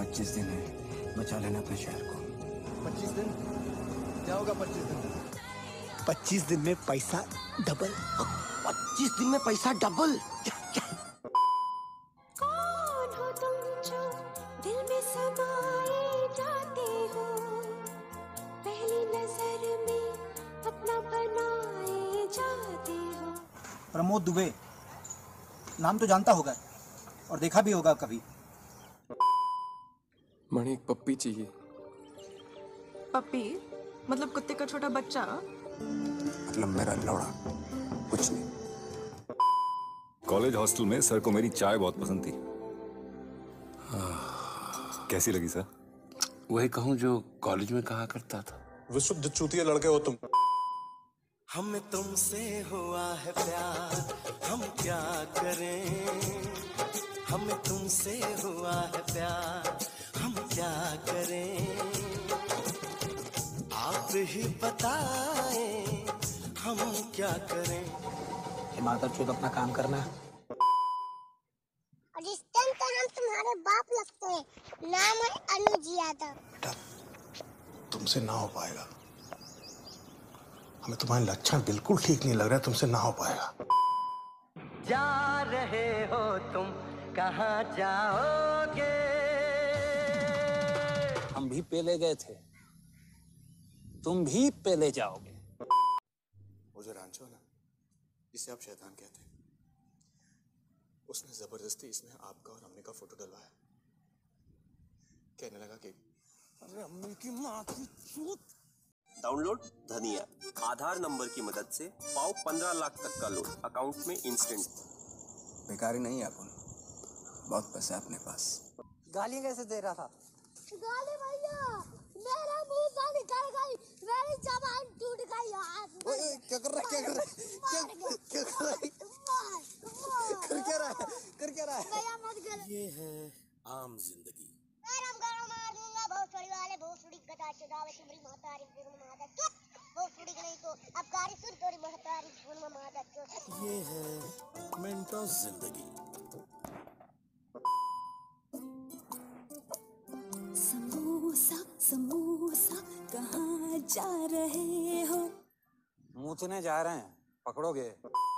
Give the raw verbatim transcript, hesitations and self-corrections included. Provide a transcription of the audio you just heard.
पच्चीस दिन है, बचा लेना अपने शहर को। पच्चीस दिन क्या होगा? पच्चीस दिन पच्चीस दिन में पैसा डबल। पच्चीस दिन में पैसा डबल? कौन हो तुम जो दिल में समाए जाते हो, पहली नजर में अपना बनाए जाते हो। प्रमोद दुबे नाम तो जानता होगा और देखा भी होगा कभी। मणि एक पप्पी चाहिए। पप्पी मतलब कुत्ते का छोटा बच्चा? मतलब मेरा लौड़ा, कुछ नहीं। कॉलेज हॉस्टल में सर को मेरी चाय बहुत पसंद थी। कैसी लगी सर? वही कहूँ जो कॉलेज में कहा करता था। विशुद्ध चूतिया लड़के हो तुम। हमें तुमसे हुआ है प्यार, हम क्या करें। हमें तुमसे हुआ है प्यार, हम क्या करें। आप ही बताएं हम क्या करें। माता चोद अपना काम करना है। और इस टाइम तो हम तुम्हारे बाप लगते हैं, नाम है अनुज यादव। बेटा तुमसे ना हो पाएगा, हमें तुम्हारे लक्षण बिल्कुल ठीक नहीं लग रहा है, तुमसे ना हो पाएगा। जा रहे हो तुम, कहाँ जाओगे। हम भी पेले गए थे, तुम भी पेले जाओगे। वो जो रांचो है ना, जिसे आप शैतान कहते हैं, उसने जबरदस्ती इसमें आपका और अम्मी का फोटो डलवाया। कहने लगा कि अरे अम्मी की माँ की चूत। Download Dhani app. Aadhaar number की मदद से पाओ पंद्रह लाख तक का लोन अकाउंट में इंस्टेंट। बेकारी नहीं है अपन, बहुत पैसा है अपने पास। गालियाँ कैसे दे रहा था? गाली भैया, मेरा मुंह से निकल गई, मेरी जबान टूट गई। ओए क्या कर रहा है? क्या कर रहा है? क्या क्या कर रहा है? कर क्या रहा है? कर क्या रहा है? भैया मत कर। ये है आम जिंदगी। गरम गरम मार दूंगा भोसड़ी वाले, भोसड़ी गदा चुदावे तुम्हारी महतारी फिर मादा चुप। भोसड़ी की नहीं तो अब कारी सुन तोरी महतारी सुन मादा चुप। ये है मेंटोस जिंदगी। समोसा समोसा कहाँ जा रहे हो? मुँह जा रहे हैं, पकड़ोगे?